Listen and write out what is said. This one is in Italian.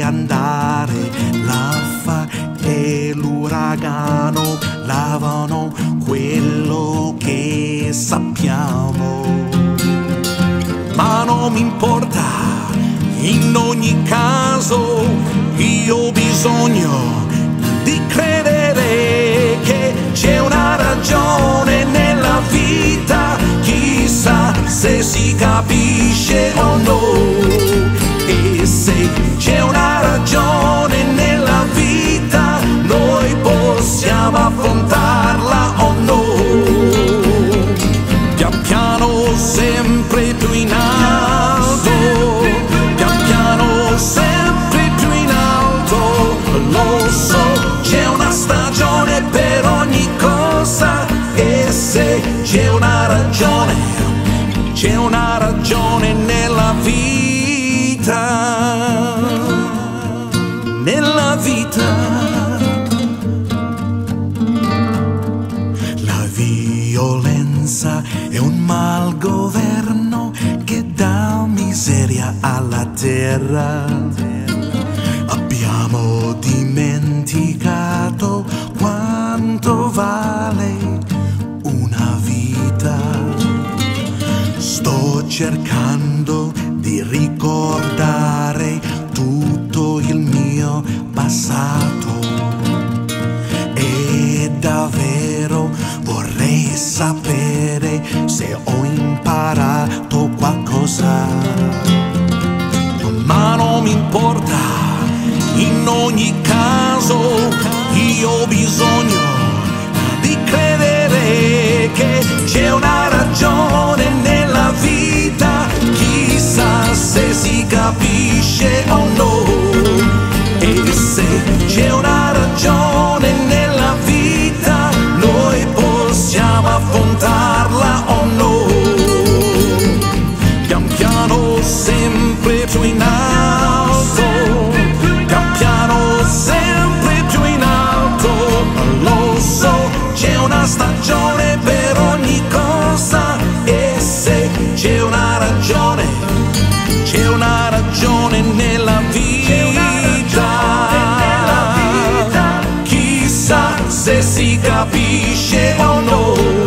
deve andare, l'affa e l'uragano lavano quello che sappiamo. Ma non mi importa, in ogni caso io ho bisogno di credere che c'è una ragione nella vita, chissà se si capisce o no. E se c'è una ragione nella vita, noi possiamo affrontarla o no. Pian piano sempre più in alto, pian piano sempre più in alto. Lo so, c'è una stagione per ogni cosa, e se c'è una ragione nella vita, nella vita. La violenza è un malgoverno che dà miseria alla terra. Abbiamo dimenticato quanto vale una vita. Sto cercando di ricordare tutto il mio passato, e davvero vorrei sapere se ho imparato qualcosa. Ma non mi importa, in ogni caso io ho bisogno di credere che c'è una ragione nella vita, chissà se si capisce o no. E se c'è una ragione nella vita, noi possiamo affrontarla o no. Pian piano sempre più in alto, pian piano sempre più in alto. Lo so, c'è una stagione per ogni cosa, e se c'è una ragione nella vita, chissà se si capisce o no.